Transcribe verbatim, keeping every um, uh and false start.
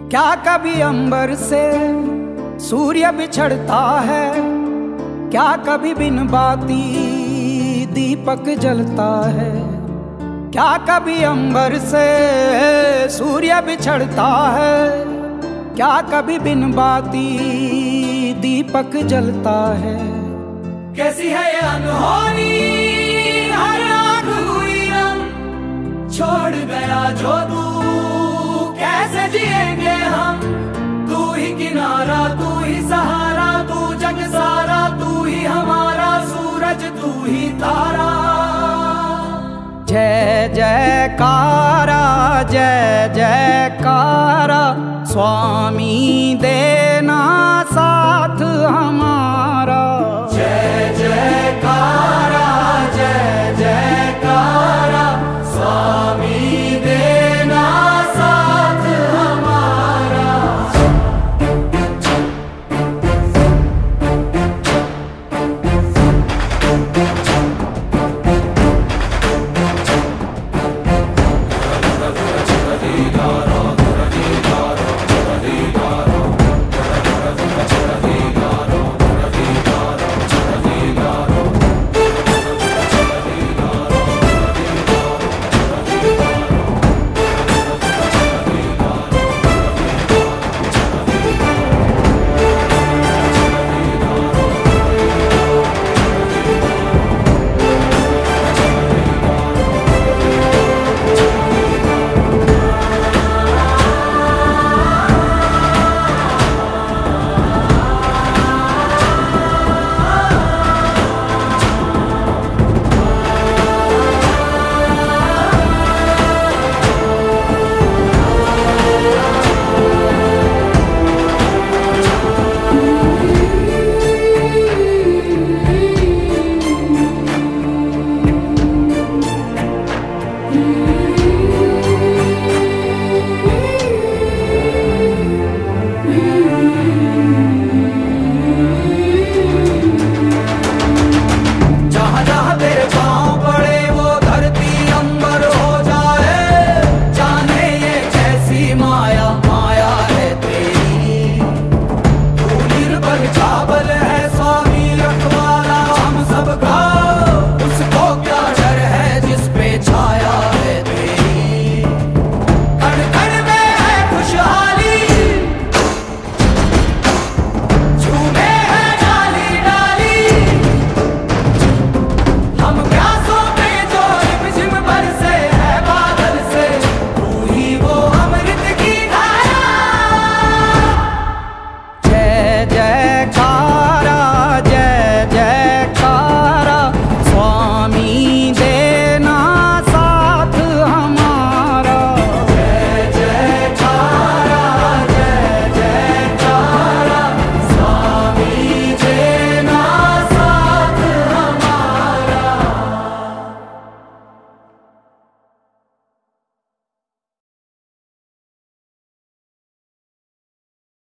क्या कभी अंबर से सूर्य बिछड़ता है, क्या कभी बिन बाती दीपक जलता है। क्या कभी अंबर से सूर्य बिछड़ता है, क्या कभी बिन बाती दीपक जलता है। कैसी है ये अनहोनी हर आँख हुई नम, छोड़ गया जो तू कैसे जिएंगे हम। तू ही किनारा तू ही सहारा, तू जग सारा तू ही हमारा सूरज तू ही तारा। जय जयकारा जय जयकारा स्वामी